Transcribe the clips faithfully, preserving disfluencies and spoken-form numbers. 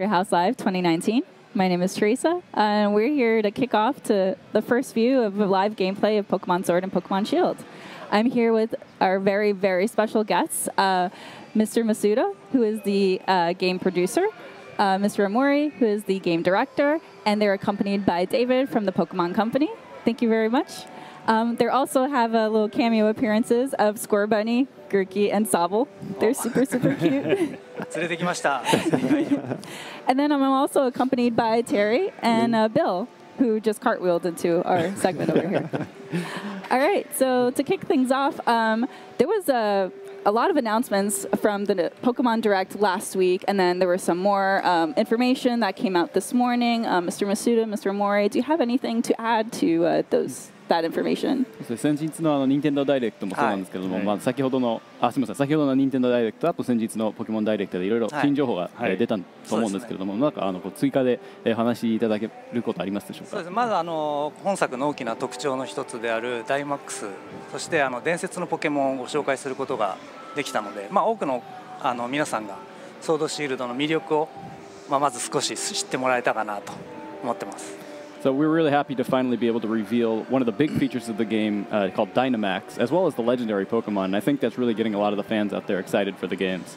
Treehouse Live twenty nineteen. My name is Teresa, and we're here to kick off to the first view of live gameplay of Pokemon Sword and Pokemon Shield. I'm here with our very, very special guests, uh, Mister Masuda, who is the uh, game producer, uh, Mister Omori, who is the game director, and they're accompanied by David from the Pokemon Company. Thank you very much. Um, they also have a little cameo appearances of Scorbunny, Grookey, and Sobble. They're super, super cute. And then I'm also accompanied by Terry and uh, Bill, who just cartwheeled into our segment over here. All right, so to kick things off, um, there was a, a lot of announcements from the Pokemon Direct last week, and then there was some more um, information that came out this morning. Uh, Mister Masuda, Mister Omori, do you have anything to add to uh, those? That information. 先日のあの任天堂ダイレクトもそうなんですけれども、まあ先ほどのあすみません先ほどの任天堂ダイレクトあと先日のポケモンダイレクトでいろいろ新情報が出たと思うんですけれども、なんかあの追加で話しいただけることありますでしょうか。 そうです。まずあの本作の大きな特徴の一つであるダイマックス、そしてあの伝説のポケモンをご紹介することができたので、まあ多くのあの皆さんがソードシールドの魅力をまあまず少し知ってもらえたかなと思ってます。 So we're really happy to finally be able to reveal one of the big features of the game uh, called Dynamax, as well as the legendary Pokemon. And I think that's really getting a lot of the fans out there excited for the games.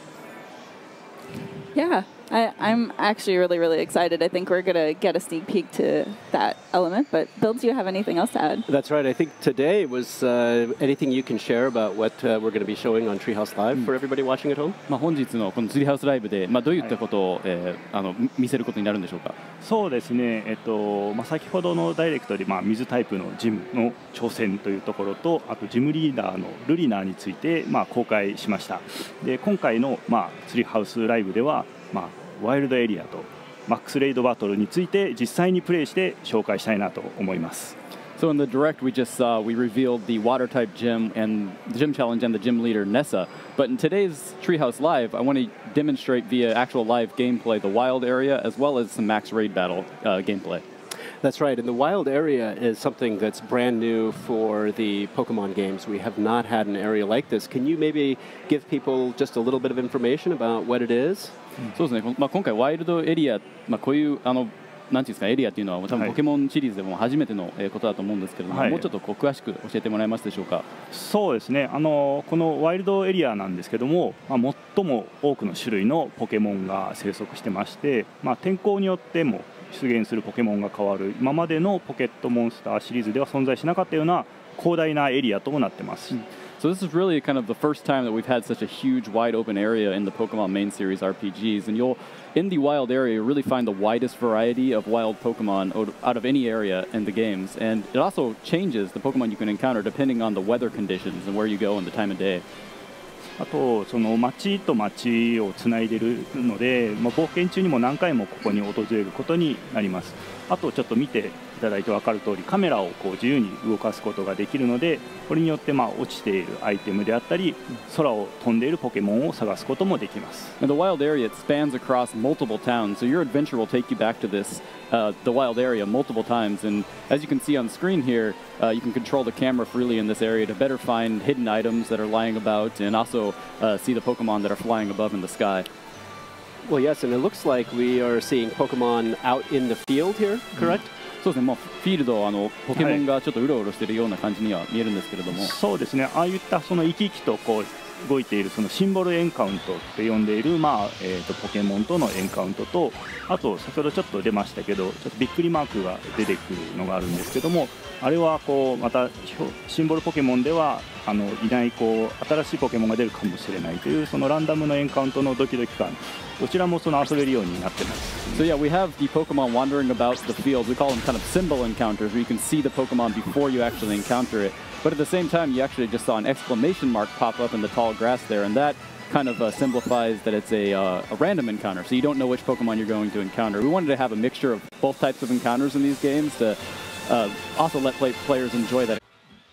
Yeah, I, I'm actually really, really excited. I think we're going to get a sneak peek to that element. But Bill, do you have anything else to add? That's right. I think today was uh, anything you can share about what uh, we're going to be showing on Treehouse Live for everybody watching at home? まあ本日のこのツリーハウスライブで、まあどういったことを、えー、あの見せることになるんでしょうか。 そうですね。えっとまあ先ほどのダイレクトでまあ水タイプのジムの挑戦というところと、あとジムリーダーのルリナーについてまあ公開しました。で今回のまあツリーハウスライブではまあワイルドエリアとマックスレイドバトルについて実際にプレイして紹介したいなと思います。 So in the direct we just saw, we revealed the water type gym and the gym challenge and the gym leader Nessa. But in today's Treehouse Live, I want to demonstrate via actual live gameplay the wild area as well as some max raid battle uh, gameplay. That's right, and the wild area is something that's brand new for the Pokemon games. We have not had an area like this. Can you maybe give people just a little bit of information about what it is? そうですね。まあ今回ワイルドエリア、まあこういうあのなんていうんですかエリアっていうのは多分ポケモンシリーズでも初めてのことだと思うんですけれども、もうちょっとこう詳しく教えてもらえますでしょうか。 そうですね。あのこのワイルドエリアなんですけども、まあ最も多くの種類のポケモンが生息してまして、まあ天候によっても 出現するポケモンが変わる今までのポケットモンスターシリーズでは存在しなかったような広大なエリアともなってます。 So this is really kind of the first time that we've had such a huge wide open area in the Pokemon main series R P Gs, and you'll in the wild area really find the widest variety of wild Pokemon out of any area in the games, and it also changes the Pokemon you can encounter depending on the weather conditions and where you go and the time of day. あとその街と街をつないでいるので、まあ、冒険中にも何回もここに訪れることになります。あとちょっと見ていただいて分かる通りカメラをこう自由に動かすことができるので、これによってまあ落ちているアイテムであったり空を飛んでいるポケモンを探すこともできます。 And the wild area, it spans across multiple towns, so your adventure will take you back to this uh, the wild area multiple times. And as you can see on screen here, uh, you can control the camera freely in this area to better find hidden items that are lying about and also uh, see the Pokemon that are flying above in the sky. Well, yes, and it looks like we are seeing Pokemon out in the field here, correct? そうですね。もうフィールドあのポケモンがちょっとうろうろしているような感じには見えるんですけれども、 そうですね。ああいったその生き生きとこう 動いているそのシンボルエンカウントって呼んでいる、まあえー、とポケモンとのエンカウントと、あと先ほどちょっと出ましたけどちょっとびっくりマークが出てくるのがあるんですけども、あれはこうまたシンボルポケモンではあのいないこう新しいポケモンが出るかもしれないというそのランダムのエンカウントのドキドキ感、どちらもその遊べるようになってます。 So yeah, we have the Pokemon wandering about the field. We call them kind of symbol encounters, where you can see the Pokemon before you actually encounter it. But at the same time, you actually just saw an exclamation mark pop up in the tall grass there, and that kind of uh, simplifies that it's a, uh, a random encounter, so you don't know which Pokemon you're going to encounter. We wanted to have a mixture of both types of encounters in these games to uh, also let play players enjoy that.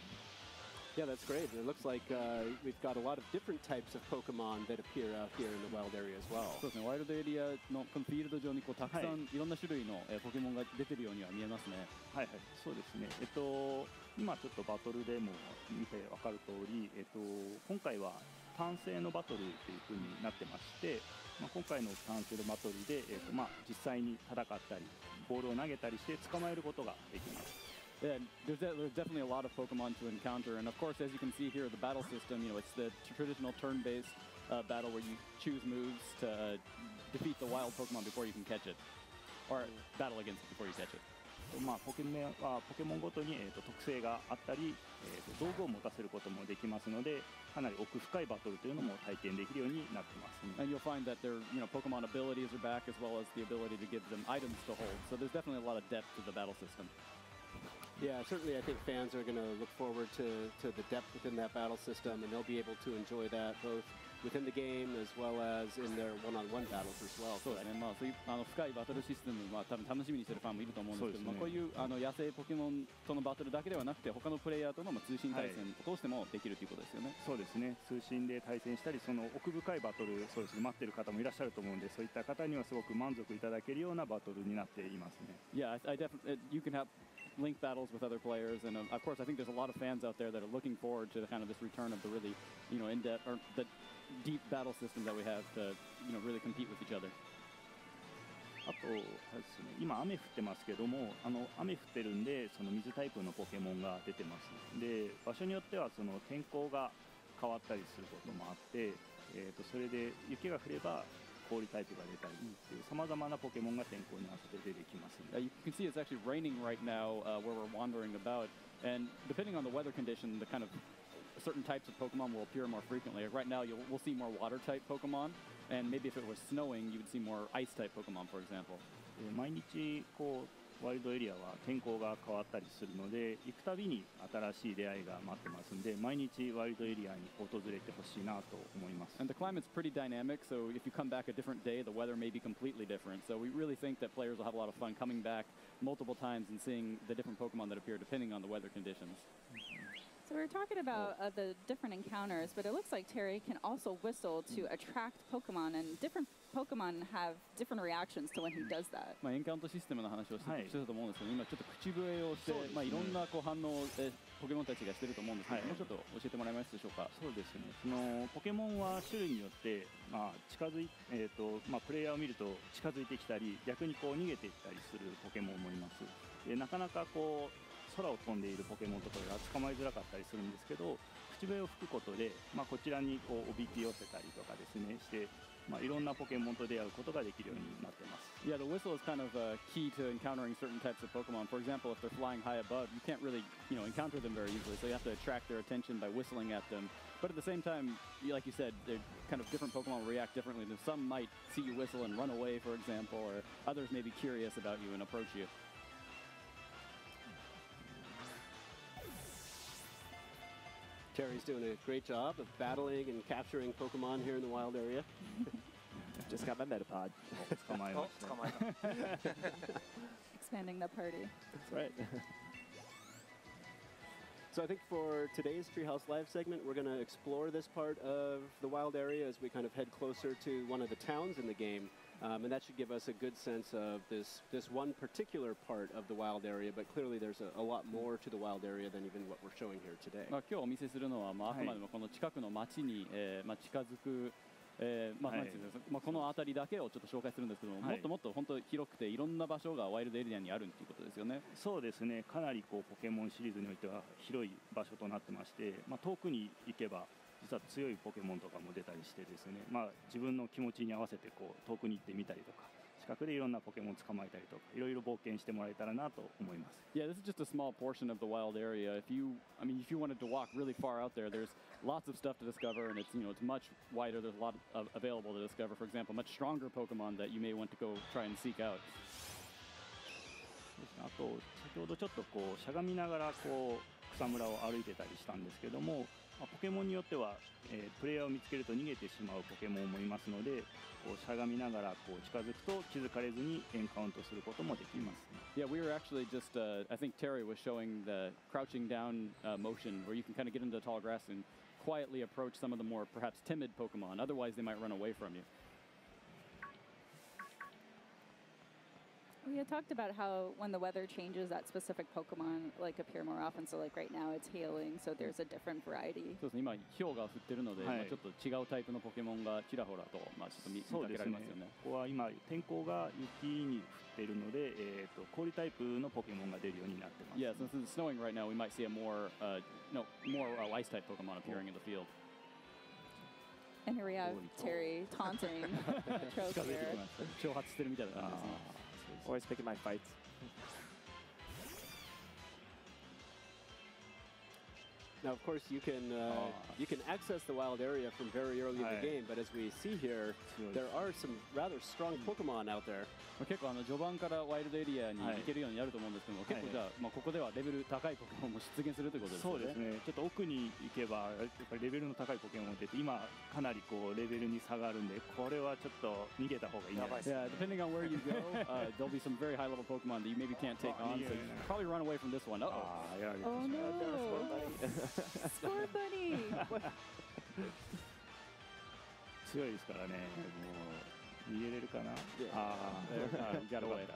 Yeah, that's great. It looks like uh, we've got a lot of different types of Pokemon that appear out here in the wild area as well. そうですね。ワイルドエリアのこのフィールド上にこうたくさんいろんな種類のポケモンが出てるようには見えますね。 はいはい、そうですね。えっと今ちょっとバトルでも見てわかる通り、えっと今回は単性のバトルという風になってまして、 まあ、今回のキャンセルバトルで、えーとまあ、実際に戦ったりボールを投げたりして捕まえることができます。 Yeah, there's, de- there's definitely a lot of Pokemon to encounter, and of course, as you can see here, the battle system, you know, it's the t- traditional turn-based uh, battle where you choose moves to uh, defeat the wild Pokemon before you can catch it, or battle against it before you catch it. まあ、ポケモンはポケモンごとに、えー、と特性があったり、えー、と道具を持たせることもできますので、かなり奥深いバトルというのも体験できるようになってます、ね。 And you'll find that their, you know, Pokemon abilities are back, as well as the ability to give them items to hold. So there's definitely a lot of depth to the battle system. Yeah, certainly I think fans are going to look forward to, to the depth within that battle system, and they'll be able to enjoy that both within the game as well as in their one-on-one battles as well. そうですね、まあ、そういうあの深いバトルシステムは多分楽しみにしてるファンもいると思うんですけど、 そうですね、 まあ、こういうあの野生ポケモンとのバトルだけではなくて他のプレイヤーとのまあ通信対戦を通してもできるということですよね。 そうですね、通信で対戦したりその奥深いバトル、そうですね、待っている方もいらっしゃると思うので、そういった方にはすごく満足いただけるようなバトルになっていますね。 Yeah, I, I definitely you can have link battles with other players, and uh, of course I think there's a lot of fans out there that are looking forward to the kind of this return of the really, you know, in-depth or the deep battle system that we have to, you know, really compete with each other. あと、あれですね、今雨降ってますけども、あの雨降ってるんでその水タイプのポケモンが出てます。で、場所によってはその天候が変わったりすることもあって、えーとそれで雪が降れば氷タイプが出たりっていう様々なポケモンが天候に合わせて出てきます、ね。 Uh, you can see it's actually raining right now uh, where we're wandering about, and depending on the weather condition, the kind of certain types of Pokemon will appear more frequently. Right now, you'll, we'll see more water-type Pokemon, and maybe if it was snowing, you would see more ice-type Pokemon, for example. 毎日こうワイルドエリアは天候が変わったりするので、行くたびに新しい出会いが待ってますんで、毎日ワイルドエリアに訪れてほしいなと思います。 And the climate's pretty dynamic, so if you come back a different day, the weather may be completely different. So we really think that players will have a lot of fun coming back multiple times and seeing the different Pokemon that appear depending on the weather conditions. So we were talking about uh, the different encounters, but it looks like Terry can also whistle to attract Pokemon, and different Pokemon have different reactions to when he does that. まあエンカウントシステムの話をして,、 はい、 してたと思うんですけど、今ちょっと口笛をして、 ね、 まあいろんなこう反応をポケモンたちがしてると思うんですけど、はい、もうちょっと教えてもらえますでしょうか。 そうですね。そのポケモンは種類によって、まあ近づいえっ、ー、とまあプレイヤーを見ると近づいてきたり、逆にこう逃げていったりするポケモンもいます。でなかなかこう空を飛んでいるポケモンとかが捕まえづらかったりするんですけど、口笛を吹くことで、まあ、こちらにこうおびき寄せたりとかですねして、まあ、いろんなポケモンと出会うことができるようになってます。 Yeah, the whistle is kind of uh, key to encountering certain types of Pokemon. For example, if they're flying high above, you can't really, you know, encounter them very easily, so you have to attract their attention by whistling at them. But at the same time, like you said, they're kind of different Pokemon react differently. Some might see you whistle and run away, for example, or others may be curious about you and approach you. Terry's doing a great job of battling and capturing Pokemon here in the wild area. Just got my Metapod. 捕まえました。 捕まえた。 Expanding the party. That's right. So I think for today's Treehouse Live segment, we're going to explore this part of the wild area as we kind of head closer to one of the towns in the game. Um, and that should give us a good sense of this this one particular part of the wild area, but clearly there's a, a lot more to the wild area than even what we're showing here today. まあ今日お見せするのは、まあ、あくまでもこの近くの町に、えーまあ、近づく、えーまあなんていうんですか、まあ、この辺りだけをちょっと紹介するんですけども、 はい、 もっともっと本当広くていろんな場所がワイルドエリアにあるということですよね。 そうですね、かなりこうポケモンシリーズにおいては広い場所となってまして、まあ、遠くに行けば実は強いポケモンとかも出たりしてですね、まあ、自分の気持ちに合わせてこう遠くに行ってみたりとか、近くでいろんなポケモンを捕まえたりとか、いろいろ冒険してもらえたらなと思います。 Yeah, this is just a small portion of the wild area. If you, I mean, if you wanted to walk really far out there, there's lots of stuff to discover, and it's, you know, it's much wider. There's a lot of available to discover. For example, much stronger Pokemon that you may want to go try and seek out. あと先ほどちょっとこうしゃがみながらこう草むらを歩いてたりしたんですけども、まあ、ポケモンによっては、えー、プレイヤーを見つけると逃げてしまうポケモンもいますので、こうしゃがみながらこう近づくと気づかれずにエンカウントすることもできます、ね。 Yeah, we were actually just, uh, I think Terry was showing the crouching down uh, motion where you can kind of get into the tall grass and quietly approach some of the more perhaps timid Pokemon. Otherwise, they might run away from you. We had talked about how when the weather changes, that specific Pokemon like appear more often. So like right now it's hailing, so there's a different variety. そうですね、今氷が降ってるので、 はいまあ、ちょっと違うタイプのポケモンがちらほらと、まあ、ちょっと見見かけられますよね。 ここは今天候が雪に降っているので、えー、と氷タイプのポケモンが出るようになってます。 Yeah, since it's snowing right now, we might see a more, uh, no, more uh, ice type Pokemon appearing in the field. And here we have Terry taunting Tropier. 挑発してるみたいな感じですね。 Always picking my fights. Now, of course, you can uh, Oh. you can access the wild area from very early in the Right. game, but as we see here, there are some rather strong Pokemon out there. 結構あの序盤からワイルドエリアにはい行けるようになると思うんですけども、結構はいじゃあ、まあ、ここではレベル高いポケモンも出現するということですよね。 そうですね、ちょっと奥に行けばやっぱりレベルの高いポケモンが出て、今かなりこうレベルに差があるんで、これはちょっと逃げた方がいいんじゃないですか。 Yeah, depending on where you go, uh, there'll be some very high level Pokemon that you maybe can't take on, so you should probably run away from this one. Uh-oh. ああ、やられて Oh しまう。 no! Score Bunny! 強いですからね、もう逃げれるかな。あ There, uh, you got away.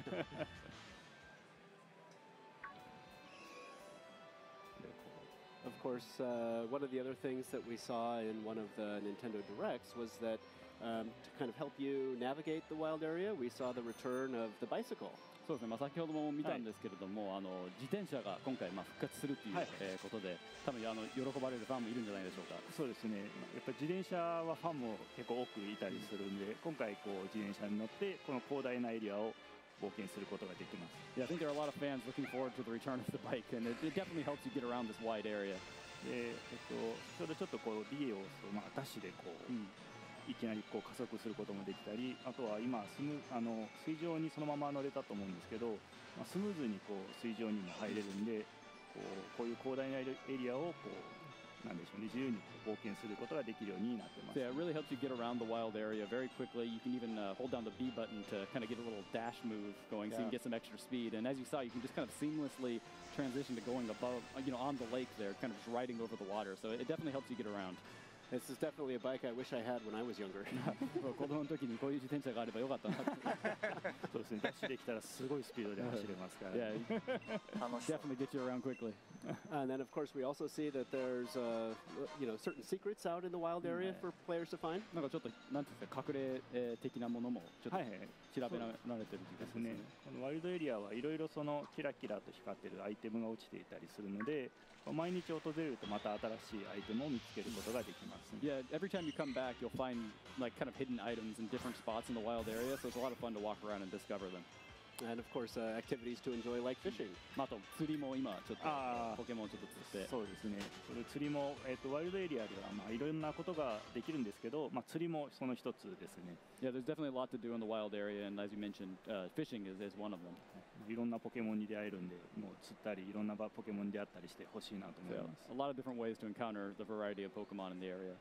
Of course, uh, one of the other things that we saw in one of the Nintendo Directs was that um, to kind of help you navigate the wild area, we saw the return of the bicycle. そうですね、まあ、先ほども見たんですけれども、あの自転車が今回まあ復活するという、 はいえーことで、多分あの喜ばれるファンもいるんじゃないでしょうか。 そうですね、やっぱり自転車はファンも結構多くいたりするんで、今回こう自転車に乗ってこの広大なエリアを冒険することができます。 Yeah, I think there are a lot of fans looking forward to the return of the bike, and it, it definitely helps you get around this wide area. で、えっと、ちょうどちょっとこうリエオスを、まあ、ダッシュでこう、 うんいきなりこう加速することもできたり、あとは今スムあの水上にそのまま乗れたと思うんですけど、まあ、スムーズにこう水上にも入れるんで、こうこういう広大なエリアをこうなんでしょうね、自由に冒険することができるようになってます。 So yeah, it really helps you get around the wild area very quickly. You can even uh, hold down the B button to kind of get a little dash move going, so you can get some extra speed. And as you saw, you can just kind of seamlessly transition to going above, you know, on the lake there, kind of just riding over the water. So it definitely helps you get around. This is definitely a bike I wish I had when I was younger. 子供の時にこういう自転車があればよかったなって。 そうですね、ダッシュできたらすごいスピードで走れますから、 Yeah, 楽しそう definitely get you around quickly. And then, of course, we also see that there's, uh, you know, certain secrets out in the wild area for players to find. なんかちょっとなんていうんですか、隠れえー的なものもちょっとはいはい調べられてる気がでしますねすね。。このワイルドエリアはいろいろそのキラキラと光ってるアイテムが落ちていたりするので、毎日訪れるとまた新しいアイテムを見つけることができます。 Yeah, every time you come back, you'll find like kind of hidden items in different spots in the wild area, so it's a lot of fun to walk around and discover them. And, of course, uh, activities to enjoy like fishing. まあ、あと釣りも今ちょっとあーポケモンちょっと釣って。 そうですね、それ釣りも、えー、とワイルドエリアではまあいろんなことができるんですけど、まあ、釣りもその一つですね。 Yeah, there's definitely a lot to do in the wild area, and as you mentioned, uh, fishing is, is one of them. いろんなポケモンに出会えるんで、もう釣ったりいろんなポケモンに出会ったりしてほしいなと思い So ます。 a lot of different ways to encounter the variety of Pokemon in the area.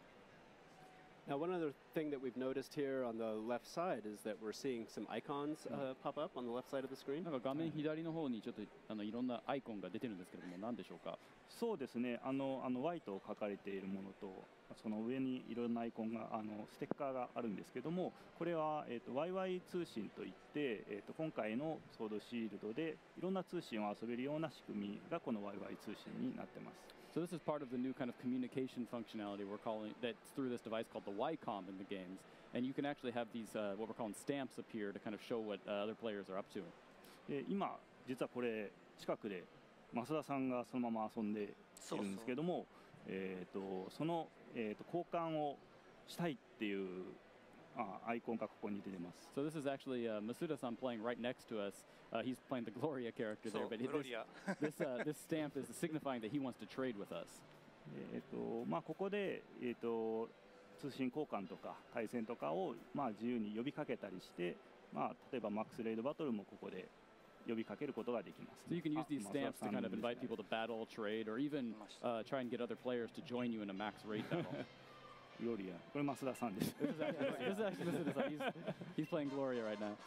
Now, one other thing that we've noticed here on the left side is that we're seeing some icons uh, pop up on the left side of the screen. なんか画面左の方にちょっとあのいろんなアイコンが出てるんですけれども、何でしょうか。 そうですね、あのあの Y と書かれているものと、その上にいろんなアイコンがあのステッカーがあるんですけども、これは、えー、と ワイワイ 通信といって、えー、と今回のソードシールドでいろんな通信を遊べるような仕組みがこの ワイワイ 通信になってます。 So this is part of the new kind of communication functionality we're calling that's through this device called the Y-COM in the games, and you can actually have these uh, what we're calling stamps appear to kind of show what uh, other players are up to. で今実はこれ近くで増田さんがそのまま遊んでいるんですけども、えー、とその、えー、と交換をしたいっていうあアイコンがここに出てます。 So this is actually uh, Masuda-san playing right next to us. Uh, he's playing the Gloria character there, So, but this, Gloria. this, uh, this stamp is signifying that he wants to trade with us. えーとまあ、ここで、えー、と通信交換とか対戦とかを、まあ、自由に呼びかけたりして、まあ、例えばマックスレイドバトルもここで呼びかけることができます。 So you can use these あ stamps to kind of 増田さんですね invite people to battle, trade, or even uh, try and get other players to join you in a max raid battle. グロリア、これ増田さんです。 This is actually, this is actually Masuda-san. He's, he's playing Gloria right now.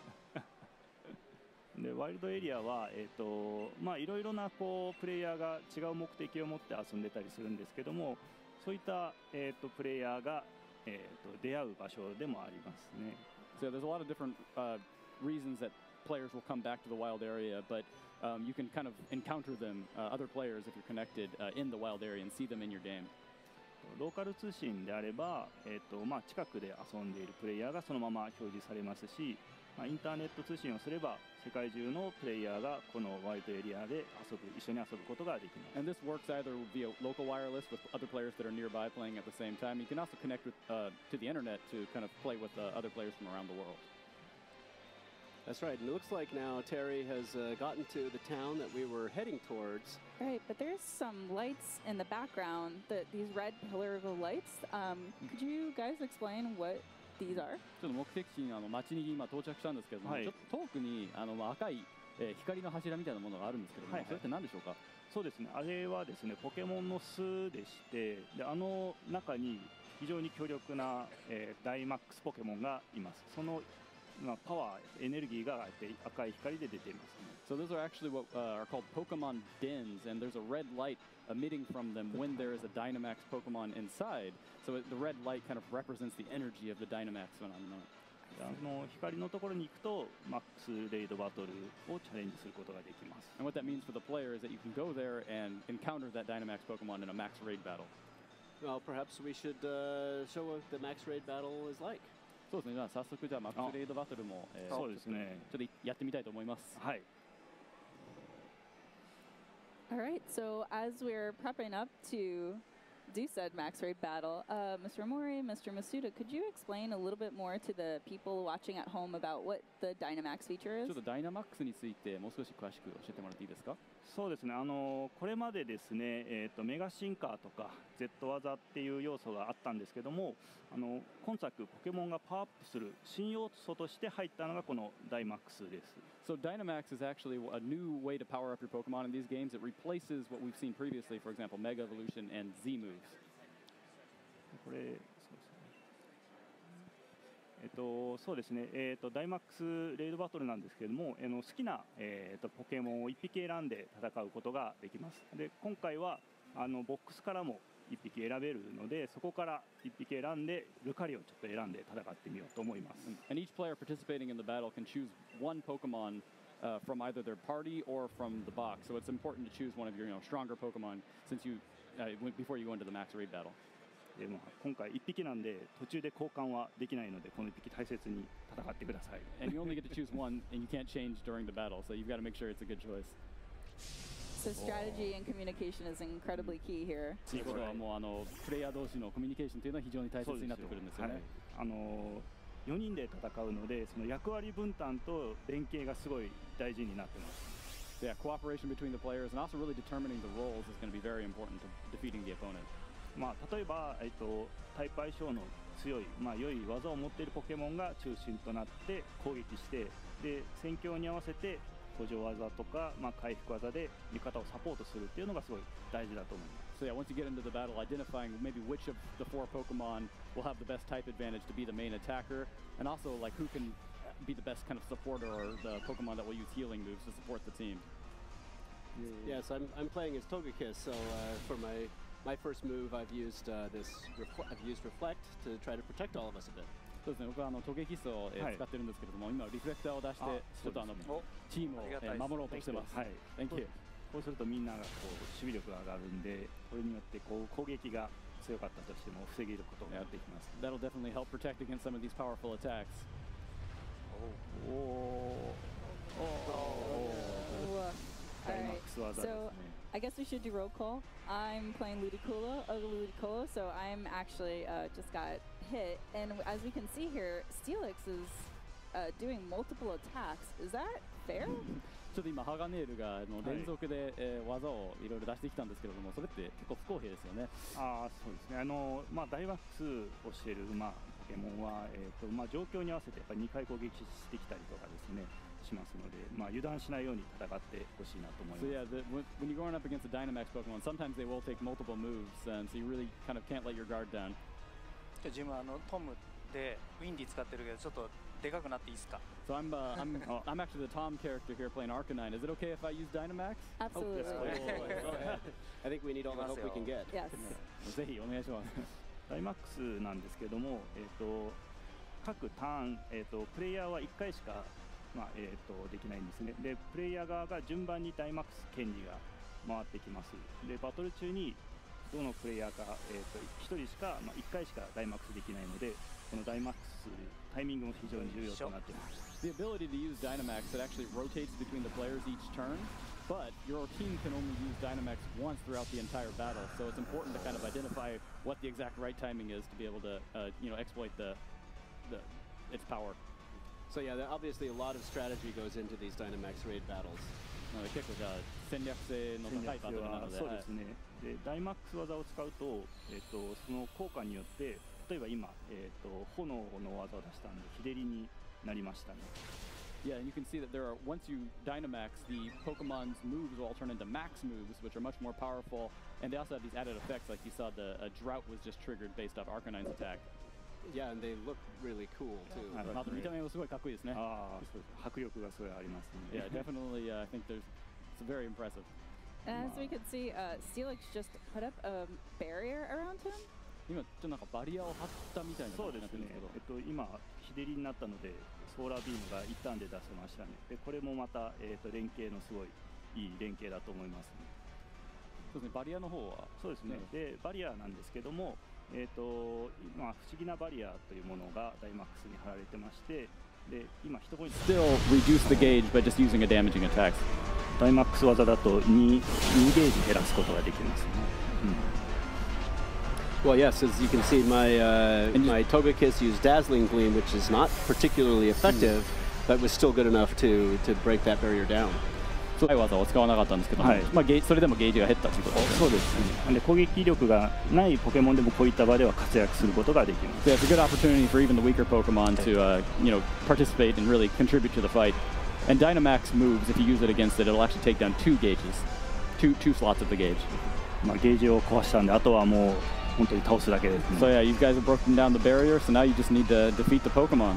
でワイルドエリアは、えーとまあ、いろいろなこうプレイヤーが違う目的を持って遊んでたりするんですけども、そういった、えー、とプレイヤーが、えー、と出会う場所でもありますね。 So there's a lot of different uh, reasons that players will come back to the wild area, but um, you can kind of encounter them, uh, other players, if you're connected uh, in the wild area and see them in your game. ローカル通信であれば、えーとまあ、近くで遊んでいるプレイヤーがそのまま表示されますし、まあ、インターネット通信をすれば世界中のプレイヤーがこのワイルドエリアで遊ぶ、一緒に遊ぶことができます。 And this works either via local wireless with other players that are nearby playing at the same time. You can also connect with, uh, to the internet to kind of play with uh, other players from around the world. That's right, and it looks like now Terry has uh, gotten to the town that we were heading towards. Right, but there's some lights in the background, the, these red pillar of lights. Um, could you guys explain what these are? ちょっと目的地にあの街に今到着したんですけども、はい、ちょっと遠くにあの赤い、えー、光の柱みたいなものがあるんですけども、はいはい、それって何でしょうか？ そうですね、あれはですね、ポケモンの巣でして、であの中に非常に強力な、えー、ダイマックスポケモンがいます。そのまあ、パワー、エネルギーが赤い光で出ています、ね。 So those are actually what uh, are called Pokemon dens, and there's a red light emitting from them when there is a Dynamax Pokemon inside. So the red light kind of represents the energy of the Dynamax phenomenon. あの光のところに行くとマックスレイドバトルをチャレンジすることができます。 And what that means for the player is that you can go there and encounter that Dynamax Pokemon in a max raid battle. Well, perhaps we should uh, show what the max raid battle is like. そうですね。じゃあ早速じゃあマックスレイドバトルも、えー、 そうですね。 ちょっとやってみたいと思います。 はい。 All right. So as we're prepping up to do said max raid battle, uh, Mister Omori, Mister Masuda, could you explain a little bit more to the people watching at home about what the Dynamax feature is? ちょっとダイナマックスについてもう少し詳しく教えてもらっていいですか？ そうですね。あのこれまでですね、えーと、メガシンカーとか Z 技っていう要素があったんですけども、あの今作ポケモンがパワーアップする新要素として入ったのがこのダイマックスです。 So Dynamax is actually a new way to power up your Pokemon in these games. It replaces what we've seen previously, for example, Mega Evolution and Z moves. これそうですね。えっとそうですね。えっとダイマックスレイドバトルなんですけれども、あの好きなえっとポケモンをいっぴき選んで戦うことができます。で今回はあのボックスからもいっぴき選べるので、そこからいっぴき選んでルカリをちょっと選んで戦ってみようと思います。 And each player participating in the battle can choose one Pokemon uh, from either their party or from the box. So it's important to choose one of your, you know, stronger Pokemon since you uh, before you go into the max raid battle. でも今回いっぴきなんで途中で交換はできないのでこのいっぴき大切に戦ってください。 And you only get to choose one, and you can't change during the battle, so you've got to make sure it's a good choice. So strategy and communication is incredibly key here. ということはもうあのプレイヤー同士のコミュニケーションというのは非常に大切になってくるんですよね。 はい、あのよにんで戦うのでその役割分担と連携がすごい大事になってます。 So yeah, cooperation between the players and also really determining the roles is going to be very important to defeating the opponent. まあ例えば、えっと、タイプ相性の強い、まあ、良い技を持っているポケモンが中心となって攻撃してで戦況に合わせて補助技とか、まあ、回復技で味方をサポートするっていうのがすごい大事だと思います。 So yeah, once you get into the battle, identifying maybe which of the four Pokemon will have the best type advantage to be the main attacker, and also like who can be the best kind of supporter or the Pokemon that will use healing moves to support the team. Yes, I'm I'm playing as Togekiss, so uh, for my my first move, I've used uh, this. I've used Reflect to try to protect all of us a bit. そうですね。僕はあのトゲキスを、えーはい、使ってるんですけれども、今リフレクターを出してちょっとあのチームを、えー、守ろうとしてます。 はい。 Thank you。 こうするとみんながこう守備力が上がるんで、これによってこう攻撃が強かったとしても防げることができます。 That'll definitely help protect against some of these powerful attacks. おお。おお。 All right, so I guess we should do roll call. I'm playing Ludicolo, uh, Ludicolo, so I'm actually uh, just got hit. And as we can see here, Steelix is uh, doing multiple attacks. Is that fair? ちょっと今ハガネールがあの連続で、はい、えー、技をいろいろ出してきたんですけれども、それって結構不公平ですよね。 ああ、そうですね。あのまあダイワックスをしているまあポケモンはえっ、ー、とまあ状況に合わせてやっぱりにかい攻撃してきたりとかですね。しますので、まあ油断しないように戦ってほしいなと思います。 So yeah, the, when, when you're going up against a Dynamax Pokemon, sometimes they will take multiple moves, and so you really kind of can't let your guard down. ジムあのトムでウィンディ使ってるけどちょっとでかくなっていいですか So I'm uh, I'm I'm actually the Tom character here playing Arcanine. Is it okay if I use Dynamax? Absolutely. Oh, yes, I think we need all the help we can get. Yes. ぜひお願いします。 ダイマックスなんですけども、えっ、ー、と各ターン、えっ、ー、とプレイヤーはいっかいしかまあえー、とできないんですね。でプレイヤー側が順番にダイマックス権利が回ってきます。でバトル中にどのプレイヤーか、えー、とひとりしか、まあ、いっかいしかダイマックスできないので、このダイマックスタイミングも非常に重要となっています。 The ability to use Dynamax that actually rotates between the players each turn, but your team can only use Dynamax once throughout the entire battle, so it's important to kind of identify what the exact right timing is to be able to, uh, you know, exploit the, the its power. So yeah, there obviously a lot of strategy goes into these Dynamax raid battles. なので結構じゃあ戦略性の高いバトルなので、 そうですね。でダイマックス技を使うと、えっとその効果によって例えば今えっと炎の技を出したんで日照りになりましたね。 Yeah, and you can see that there are, once you Dynamax, the Pokemon's moves will all turn into max moves, which are much more powerful, and they also have these added effects, like you saw the uh, drought was just triggered based off Arcanine's attack. Yeah, and they look really cool too. あと見た目もすごいかっこいいですね。 ああ、迫力がすごいありますね。 Yeah, definitely. Uh, I think there's it's very impressive. And as we can see, uh, Steelix just put up a barrier around him. 今ちょっとなんかバリアを張ったみたいなそう感じになですってるんですけど。 ね。えっと今日照りになったのでソーラービームが一旦で出せましたね。でこれもまたえっと連携のすごいいい連携だと思いますね。 そうですね。バリアの方はそうですね。でバリアなんですけども、えっと今不思議なバリアというものがダイマックスに貼られてまして、で今一声 Still reduce the gauge by just using a damaging attack. ダイマックス技だと に, にゲージ減らすことができますね。うん Well, yes, as you can see, my uh, my Togekiss used Dazzling Gleam, which is not particularly effective, but was still good enough to to break that barrier down. そういう技を使わなかったんですけども、 はいまあゲージそれでもゲージが減ったということですね。 そうですね。で攻撃力がないポケモンでもこういった場では活躍することができます。 So it's a good opportunity for even the weaker Pokemon to, uh, you know, participate and really contribute to the fight. And Dynamax moves, if you use it against it, it'll actually take down two gauges, two two slots of the gauge. まあゲージを壊したんであとはもう本当に倒すだけですね。 So yeah, you guys have broken down the barrier, so now you just need to defeat the Pokemon.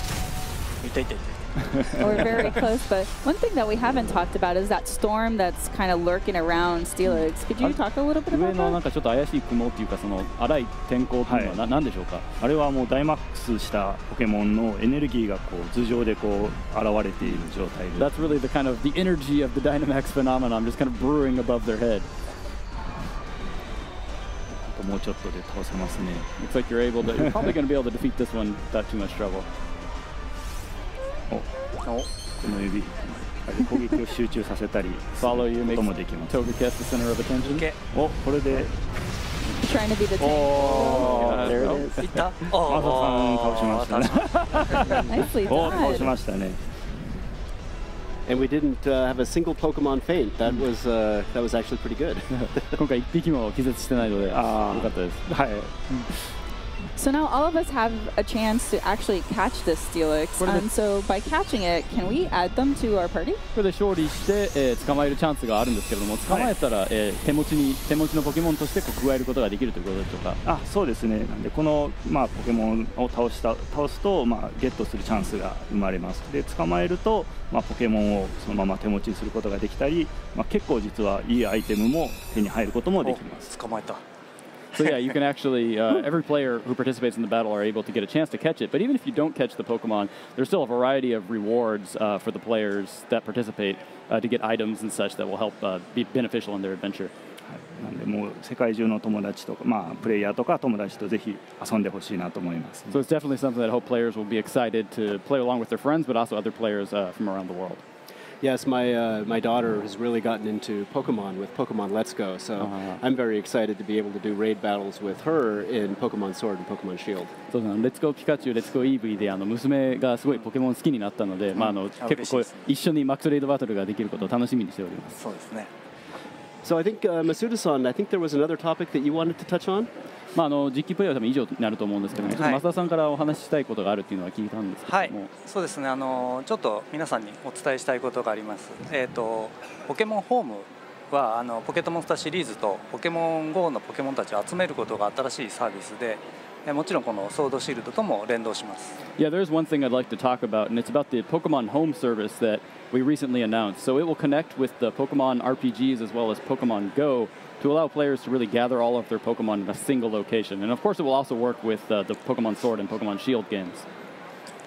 We're very close, but one thing that we haven't talked about is that storm that's kind of lurking around Steelix. Could you talk a little bit 上 about のなん that? かちょっと怪しい雲っていうかその荒い天候っていうのはな何でしょうか。 あれはもうダイマックスしたポケモンのエネルギーがこう頭上でこう現れている状態で。 That's really the kind of the energy of the Dynamax phenomenon, just kind of brewing above their head. もうちょっとで倒せますね。 Looks like you're able to. You're probably going to be able to defeat this one without too much trouble. この指あれ攻撃を集中させたりする Follow you こ makes ともできます。 Togekiss the center of attention. おこれで Trying to be the tank. Oh, there it is. いったマサさん倒しましたね。 Nicely お倒し done. ましたね。 And we didn't uh, have a single Pokemon faint. That was uh, that was actually pretty good. 今回一匹も気絶してないので、 あーよかったです。 はい。 So now all of us have a chance to actually catch this Steelix. What are the- And so by catching it, can we add them to our party? これで勝利して、えー捕まえるチャンスがあるんですけれども、捕まえたら、えー手持ちに手持ちのポケモンとしてこう加えることができるということでしょうか。 あそうですね。なんでこの、まあ、ポケモンを倒した倒すと、まあ、ゲットするチャンスが生まれます。で捕まえると、まあ、ポケモンをそのまま手持ちにすることができたり、まあ、結構実はいいアイテムも手に入ることもできます。 捕まえた。 So yeah, you can actually, uh, every player who participates in the battle are able to get a chance to catch it. But even if you don't catch the Pokemon, there's still a variety of rewards uh, for the players that participate uh, to get items and such that will help uh, be beneficial in their adventure. なんでもう世界中の友達とか、まあ、プレイヤーとか友達とぜひ遊んでほしいなと思います。 So it's definitely something that I hope players will be excited to play along with their friends, but also other players uh, from around the world. Yes, my uh, my daughter has really gotten into Pokemon with Pokemon Let's Go, so Uh-huh. I'm very excited to be able to do raid battles with her in Pokemon Sword and Pokemon Shield. そうですね、レッツゴーピカチュウ、レッツゴーイーブイであの娘がすごいポケモン好きになったので、まああの結構こう一緒にマックスレイドバトルができることを楽しみにしております。 そうですね。 So I think uh, Masuda-san, I think there was another topic that you wanted to touch on. まああの実機プレイは多分以上になると思うんですけども、ちょっと増田さんからお話ししたいことがあるっていうのは聞いたんですけども。 はい、そうですね。あのちょっと皆さんにお伝えしたいことがあります。えっ、とポケモンホームはあのポケットモンスターシリーズとポケモン ゴー のポケモンたちを集めることが新しいサービスで、えもちろんこのソードシールドとも連動します。 Yeah, there's one thing I'd like to talk about, and it's about the Pokemon Home service that we recently announced. So it will connect with the Pokemon R P Gs as well as Pokemon Go to allow players to really gather all of their Pokemon in a single location. And of course, it will also work with uh, the Pokemon Sword and Pokemon Shield games.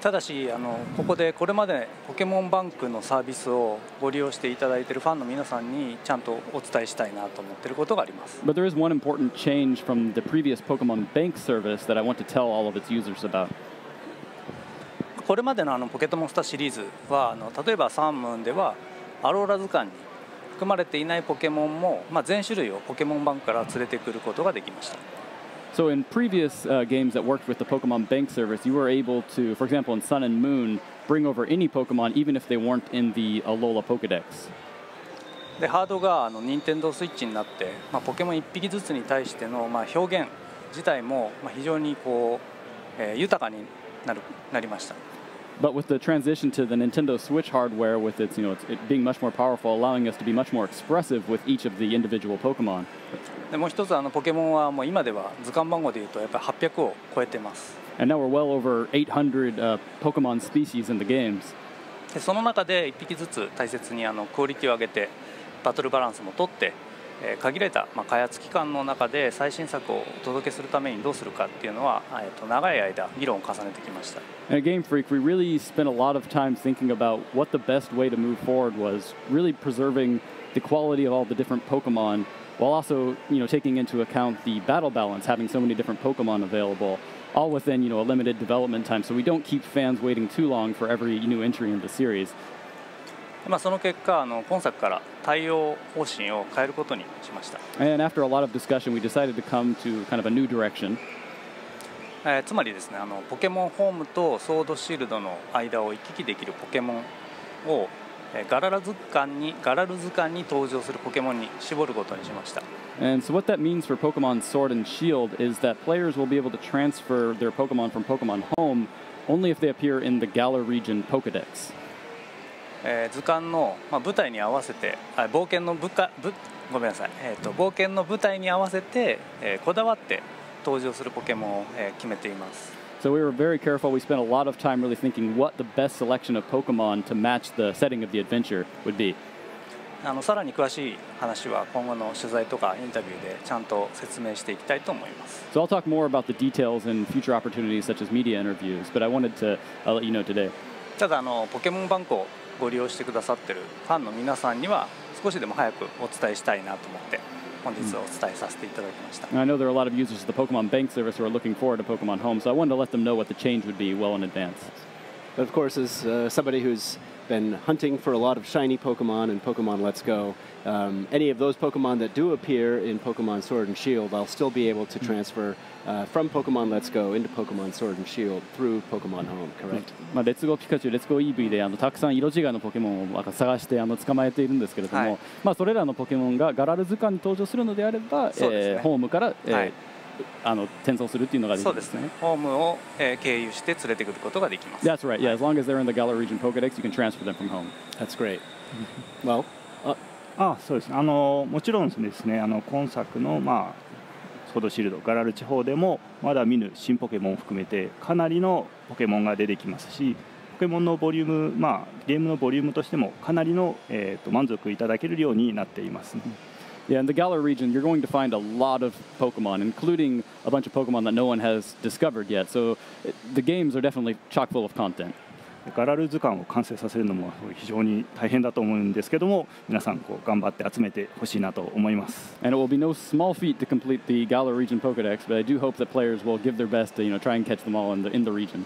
ただしあのここでこれまでポケモンバンクのサービスをご利用していただいているファンの皆さんにちゃんとお伝えしたいなと思っていることがあります。 But there is one important change from the previous Pokemon Bank service that I want to tell all of its users about. これまでのあのポケットモンスターシリーズはあの例えばサンムーンではアローラ図鑑に含まれていないポケモンも、まあ、全種類をポケモンバンクから連れてくることができました。 So in previous uh, games that worked with the Pokemon Bank service, you were able to, for example, in Sun and Moon, bring over any Pokemon even if they weren't in the Alola Pokedex. でハードがあの任天堂スイッチになって、まあ、ポケモンいっぴきずつに対しての、まあ、表現自体も、まあ、非常にこう、えー、豊かになるなりました。 But with the transition to the Nintendo Switch hardware, with its, you know, it's, it being much more powerful, allowing us to be much more expressive with each of the individual Pokemon. でもう一つあのポケモンはもう今では図鑑番号でいうとやっぱりはっぴゃくを超えてます。 And now we're well over eight hundred uh, Pokemon species in the games. でその中でいっぴきずつ大切にあのクオリティを上げてバトルバランスも取って、えー、限られた、まあ、開発期間の中で最新作をお届けするためにどうするかっていうのは、えー、と長い間議論を重ねてきました。 And at Game Freak, we really spent a lot of time thinking about what the best way to move forward was, really preserving the quality of all the different Pokemon, while also, you know, taking into account the battle balance, having so many different Pokemon available, all within, you know, a limited development time, so we don't keep fans waiting too long for every new entry in the series. まあその結果あの今作から対応方針を変えることにしました。 And after a lot of discussion, we decided to come to kind of a new direction. えー、つまりですねあのポケモンホームとソードシールドの間を行き来できるポケモンを、えー、ガララ図鑑にガラル図鑑に登場するポケモンに絞ることにしました。 And so what that means for Pokemon Sword and Shield is that players will be able to transfer their Pokemon from Pokemon Home only if they appear in the Galar region Pokedex. えー、図鑑の、まあ、舞台に合わせてあ冒険の部下ぶごめんなさい、えー、と冒険の舞台に合わせて、えー、こだわって登場するポケモンを、えー、決めています。 So we were very careful. We spent a lot of time really thinking what the best selection of Pokemon to match the setting of the adventure would be. あのさらに詳しい話は今後の取材とかインタビューでちゃんと説明していきたいと思います。 So I'll talk more about the details in future opportunities such as media interviews, but I wanted to uh, let you know today. ただあのポケモンバンクをご利用してくださっているファンの皆さんには少しでも早くお伝えしたいなと思って本日お伝えさせていただきました。 I know there are a lot of users of the Pokemon Bank service who are looking forward to Pokemon Home, so I wanted to let them know what the change would be well in advance. But of course, as uh, somebody who's been hunting for a lot of shiny Pokemon in Pokemon Let's Go, um, any of those Pokemon that do appear in Pokemon Sword and Shield, I'll still be able to transfer uh, from Pokemon Let's Go into Pokemon Sword and Shield through Pokemon Home, correct? まあレッツゴーピカチュウ、レッツゴーイービーであのたくさん色違いのポケモンを探してあの捕まえているんですけれども、はい、まあそれらのポケモンがガラル図鑑に登場するのであれば、ねえー、ホームから、えーはい、あの転送するっていうのができるんですね。 そうですね。ホームを、えー、経由して連れてくることができます。 That's right. Yeah, as long as they're in the Galar region Pokedex, you can transfer them from home. That's great. Well, あ、あ、そうです。あのもちろんですね、あの今作のまあソードシールドガラル地方でもまだ見ぬ新ポケモンを含めてかなりのポケモンが出てきますし、ポケモンのボリューム、まあゲームのボリュームとしてもかなりのえっと満足いただけるようになっています。 Yeah, in the Galar region, you're going to find a lot of Pokemon, including a bunch of Pokemon that no one has discovered yet. So the games are definitely chock full of content. ガラル図鑑を完成させるのも非常に大変だと思うんですけども、皆さんこう頑張って集めてほしいなと思います。 And it will be no small feat to complete the Galar region Pokedex, but I do hope that players will give their best to, you know, try and catch them all in the in the region.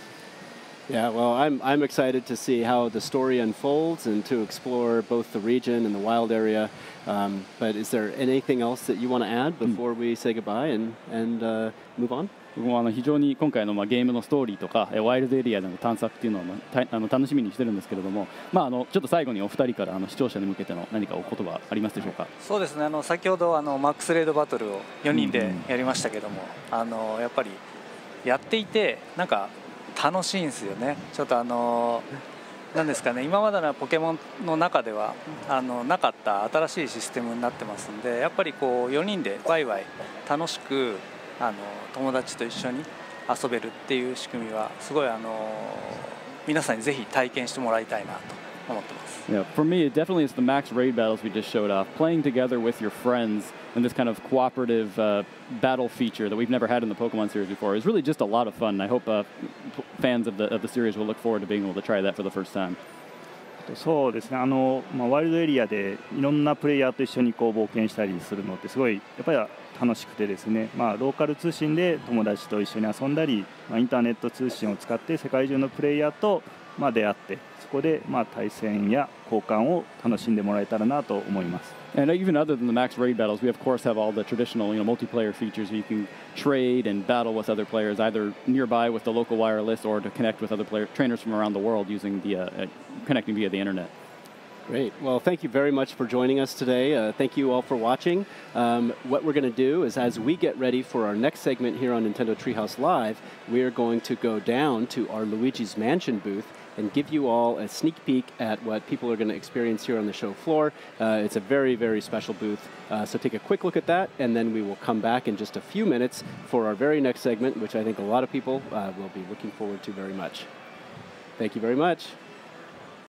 Yeah, well, I'm I'm excited to see how the story unfolds and to explore both the region and the wild area. Um, but is there anything else that you want to add before we say goodbye and and uh, move on? 僕もあの非常に今回のまあゲームのストーリーとかワイルドエリアでの探索っていうのをあの楽しみにしてるんですけれども、まああのちょっと最後にお二人からあの視聴者に向けての何かお言葉ありますでしょうか。 そうですね。あの先ほどあのマックスレードバトルをよにんでやりましたけども、うんうん、あのやっぱりやっていてなんか楽しいんですよね。ちょっとあのなんですかね、今までのポケモンの中ではあのなかった新しいシステムになってますんで、やっぱりこうよにんでワイワイ楽しくあの友達と一緒に遊べるっていう仕組みはすごいあの皆さんにぜひ体験してもらいたいなと思ってます。 Yeah, for me, it definitely is the max raid battles we just showed off. Playing together with your friends in this kind of cooperative uh, battle feature that we've never had in the Pokemon series before is really just a lot of fun. I hope uh, fans of the, of the series will look forward to being able to try that for the first time. そうですね、あのまあ、ワイルドエリアでいろんなプレイヤーと一緒にこう冒険したりするのってすごいやっぱり楽しくてですね、まあ、ローカル通信で友達と一緒に遊んだり、まあ、インターネット通信を使って世界中のプレイヤーとまあ出会ってそこでまあ対戦や交換を楽しんでもらえたらなと思います。 And even other than the max raid battles, we of course have all the traditional, you know, multiplayer features where you can trade and battle with other players, either nearby with the local wireless or to connect with other player, trainers from around the world using the uh, uh, connecting via the internet. Great. Well, thank you very much for joining us today. Uh, thank you all for watching. Um, what we're going to do is, as we get ready for our next segment here on Nintendo Treehouse Live, we are going to go down to our Luigi's Mansion booth and give you all a sneak peek at what people are going to experience here on the show floor. Uh, it's a very, very special booth. Uh, so take a quick look at that, and then we will come back in just a few minutes for our very next segment, which I think a lot of people uh, will be looking forward to very much. Thank you very much.